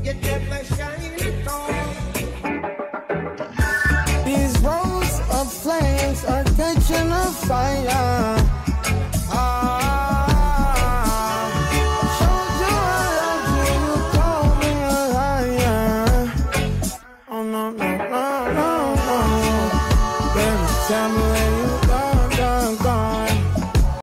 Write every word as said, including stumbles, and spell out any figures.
you get my shine on. These rows of flames are catching a fire. Tell me when